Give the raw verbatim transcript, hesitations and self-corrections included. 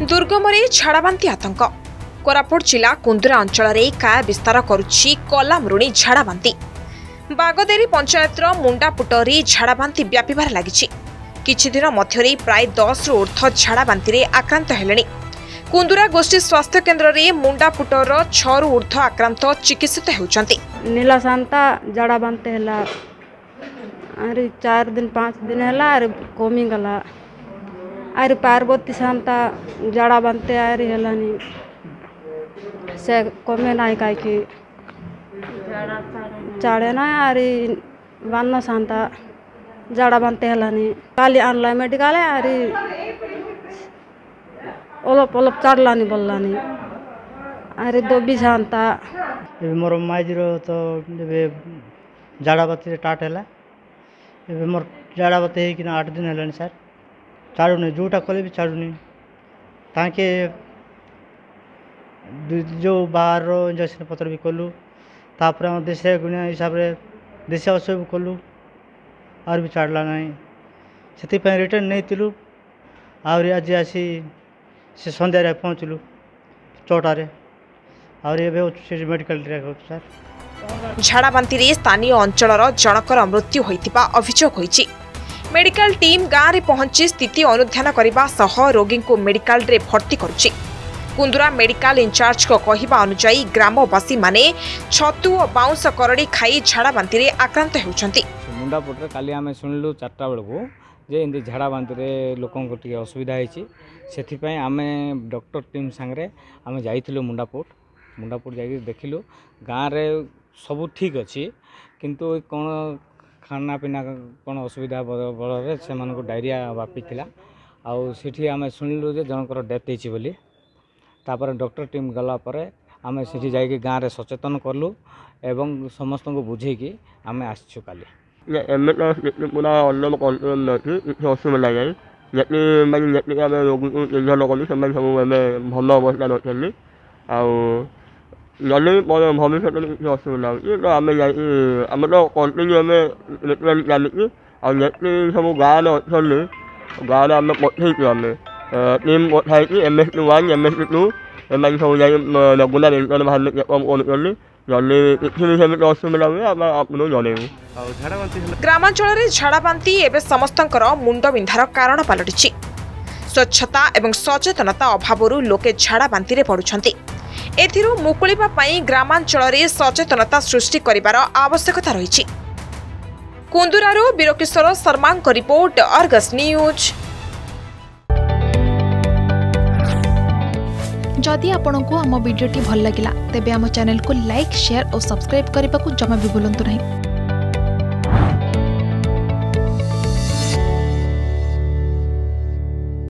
दुर्गमरे झाड़ाबांती आतंक कोरापुट जिला कुंदुरा अंचल काय विस्तार करुछि कलामृणी झाड़ाबांती बागदेरी पंचायतर मुंडापुटरी झाड़ाबांती व्यापीबार लागिछि। किछि दिन मध्यरे प्राय दस रु ऊर्ध्व झाड़ाबांती आक्रांत हेलेनि। कुंदुरा गोष्ठी स्वास्थ्य केन्द्र रे मुंडापुटर छह रु ऊर्ध्व आक्रांत चिकित्सित हेउछन्ति। नीला शांता झाड़ाबांती हला अरे चार दिन पाँच दिन हला अरे कमी गला अरे पार्वती शांता झाड़ाबांती अरे हलानी से कमे नाई काई की चाड़े ना अरे वन शांता झाड़ाबांती हलानी काली आनला मेडिकल अरे ओलप ओलप चाड़लानी बोललानी अरे दोबी शांता मोर माइजीर तो झाड़ाबांती स्टार्ट है मोर झाड़ाबांती होना आठ दिन है सर चाड़ूनी जोटा कले भी चाड़ूनी ताके जो बाहर इंजेक्शन पत्र भी कलु तापर देश गुणिया हिसाब से देश औषध भी कलु और भी चाड़ला ना से रिटर्न नहीं थिलु आज आसी से सन्ध्या पहुँचलु चौटारे और ये मेडिकल सर झाड़ाबांती स्थानीय अंचल जनकर मृत्यु होइतिबा अभियोग होइछि। मेडिकल टीम गाँव में पहुंची स्थिति अनुध्यान करने सह रोगी को मेडिकल रे भर्ती करुछि। कुंदुरा मेडिकल इंचार्ज को कहिबा अनुसार ग्रामवासी माने छतु और बाउंस करड़ी खाई झाड़ाबांती आक्रांत होउछन्ति। मुंडापुटर काली आमे सुनिलु चारटा बेलू जे इंदी झाड़ाबांती लोकों को टिके असुविधा होइछि सेथिपई आमे डॉक्टर टीम संगे आमे जाइथिलु मुंडापुट मुंडापुट जाई देखिलु गाँव रे सब ठीक अच्छी किंतु कौन खाना पीना कौन असुविधा बल से डायरिया व्यापी थी आठी आम शुणिलु जनकर डेथ होती बोली तापर डॉक्टर टीम गलापर आम से जा गाँव में सचेतन कलु एवं समस्त को बुझेकी आम आसचु काली पूरा असुविधा जाए जी रोगी को निर्धारण कलु सब भल अवस्था अच्छे जल्दी भविष्य में असुविधा हो आम आम तो कंटिन्यू आम ट्रिटमेंट चली सब गाँव अच्छा गाँव आम पठे आम टीम पठाई M S T one M S T two M सब जा रेगुलर इंटर बाहर चेकअप कर जल्दी किसी असुविधा हुए आपको जनइबू। ग्रामांचल झाड़ाबांती एवं समस्तंकर मुंडबिंधार कारण पलटिछि। स्वच्छता एवं सचेतनता अभाव लोके झाड़ाबांती पड़ुछन्ति। एथिरु मुकुलिबा पई ग्रामांचल रे सचेतनता सृष्टि करिवार आवश्यकता रहिछि। कुंदुरारू वीरकिशोर शर्मा को रिपोर्ट अर्गस न्यूज। जदि आपंक आम भिडी भल लगा तेब आम चैनल को लाइक शेयर और सब्सक्राइब करने को जमा भी भूलु नहीं।